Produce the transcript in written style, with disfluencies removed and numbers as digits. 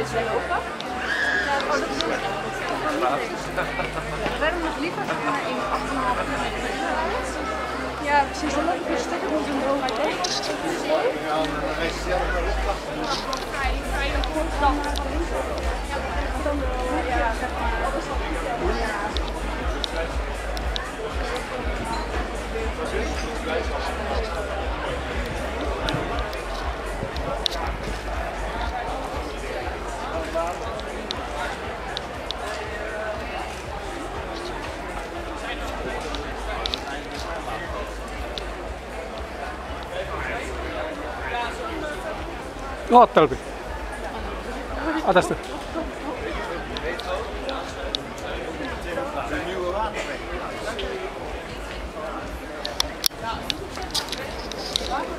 ze lopen. Oh, dat is het. Waarom nog liever in 8,5 kilometer? Ja, precies. Dan loop ik een stuk rond een droom uit deze. Vrij een constant. Oottelepi. Tästä.